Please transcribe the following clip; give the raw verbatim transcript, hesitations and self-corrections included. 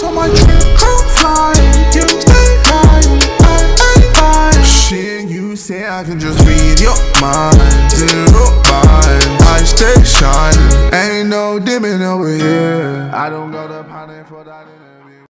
So my trip, I'm flying, you stay lying, I ain't lying. Shit, you say I can just read your mind, zero bind, I stay shining, ain't no dimming over here. I don't got a panic for that.